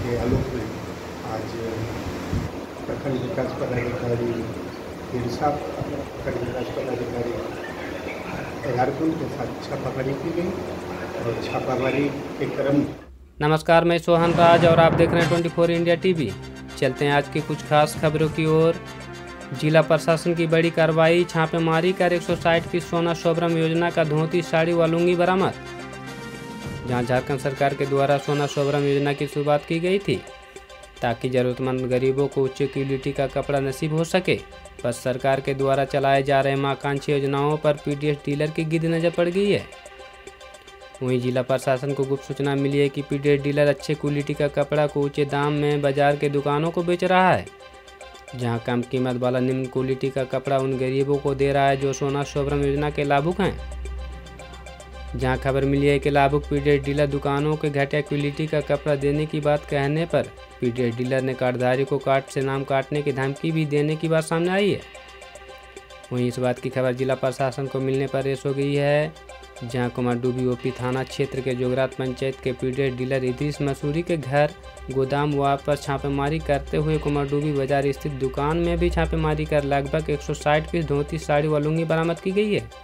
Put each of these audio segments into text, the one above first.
के आलोक में आज प्रखंड विकास पदाधिकारी हिरसा प्रखंड विकास पदाधिकारी एगारकुंड के साथ छापामारी की गई और छापामारी के क्रम। नमस्कार, मैं सोहन राज और आप देख रहे हैं 24 इंडिया टीवी। चलते हैं आज की कुछ खास खबरों की ओर। जिला प्रशासन की बड़ी कार्रवाई, छापेमारी कर 160 की सोना शोभरम योजना का धोती, साड़ी व लुंगी बरामद। जहां झारखंड सरकार के द्वारा सोना शोभरम योजना की शुरुआत की गई थी ताकि जरूरतमंद गरीबों को उच्च क्वालिटी का कपड़ा नसीब हो सके, बस सरकार के द्वारा चलाए जा रहे महत्वाकांक्षी योजनाओं पर पीडीएस डीलर की गिद्ध नजर पड़ गई है। वहीं जिला प्रशासन को गुप्त सूचना मिली है कि पीडीएस डीलर अच्छे क्वालिटी का कपड़ा को ऊंचे दाम में बाजार के दुकानों को बेच रहा है, जहां कम कीमत वाला निम्न क्वालिटी का कपड़ा उन गरीबों को दे रहा है जो सोना शोभरम योजना के लाभुक हैं। जहां खबर मिली है कि लाभुक पीडीएस डीलर दुकानों के घटिया क्वालिटी का कपड़ा देने की बात कहने पर पीडीएस डीलर ने कार्डधारी को कार्ड से नाम काटने की धमकी भी देने की बात सामने आई है। वहीं इस बात की खबर जिला प्रशासन को मिलने पर रेस हो गई है, जहां कुमारडूबी ओपी थाना क्षेत्र के जोगरात पंचायत के पीडीएस डीलर इद्रीस मसूरी के घर, गोदाम व पर छापेमारी करते हुए कुमारडूबी बाजार स्थित दुकान में भी छापेमारी कर लगभग 160 पीस धोती, साड़ी व लुंगी बरामद की गई है।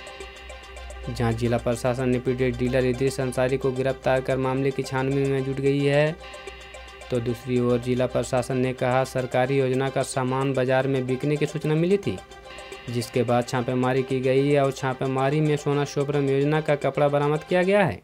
जहां जिला प्रशासन ने पीडीएस डीलर इद्रीस अंसारी को गिरफ्तार कर मामले की छानबीन में जुट गई है, तो दूसरी ओर जिला प्रशासन ने कहा सरकारी योजना का सामान बाजार में बिकने की सूचना मिली थी, जिसके बाद छापेमारी की गई है और छापेमारी में सोना शोभरम योजना का कपड़ा बरामद किया गया है।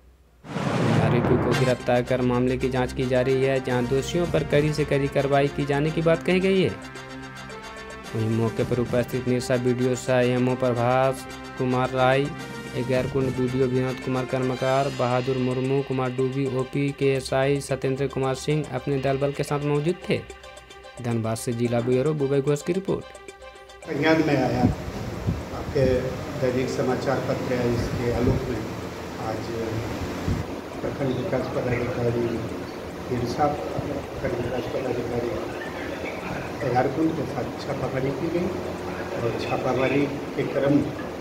आरोपी को गिरफ्तार कर मामले की जांच की जा रही है, जहां दोषियों पर कड़ी से कड़ी कार्रवाई की जाने की बात कही गई है। वहीं मौके पर उपस्थित निरसा वीडियो सह MO Prabhas Kumar Rai, Egarkund BDO Vinod Kumar Karmakar, Bahadur Murmu, Kumardubi OP के एसआई सत्येंद्र कुमार सिंह अपने दल बल के साथ मौजूद थे। धनबाद से जिला ब्यूरो बुबई घोष की रिपोर्ट। संज्ञान में आया आपके दैनिक समाचार पत्र है, इसके आलोक में आज प्रखंड विकास पदाधिकारी हिरसा प्रखंड विकास पदाधिकारी एगारकुंड के साथ छापामारी की गई और छापामारी के क्रम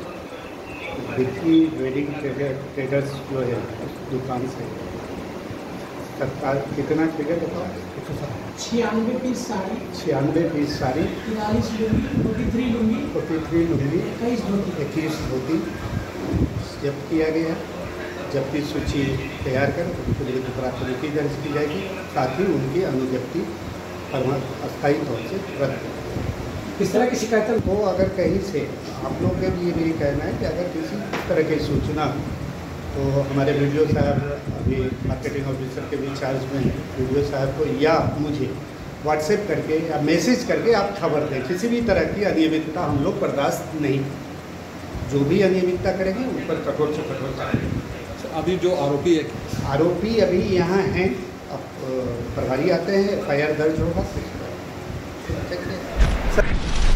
विक्की वेडिंग ट्रेडर्स जो है उस दुकान से तत्काल कितना ट्रिगर बताओ, 96 पीस साड़ी, 96 पीस साड़ी, 43 लुंगी, 43 लुंगी, 21 धोती जब्त किया गया। जब्ती सूची तैयार कर उनके लिए प्राथमिकी दर्ज की जाएगी, साथ ही उनकी अनुजब्ती अस्थायी तौर से रद्द। इस तरह की शिकायतें वो अगर कहीं से आप लोगों के लिए भी कहना है कि अगर किसी तरह की सूचना, तो हमारे वीडियो साहब अभी मार्केटिंग ऑफिसर के भी चार्ज में हैं, वीडियो साहब को या मुझे व्हाट्सएप करके या मैसेज करके आप खबर दें। किसी भी तरह की अनियमितता हम लोग बर्दाश्त नहीं, जो भी अनियमितता करेंगे उन पर कठोर से कठोर करेंगे। अभी जो आरोपी अभी यहाँ हैं, अब प्रभारी आते हैं, FIR दर्ज होगा।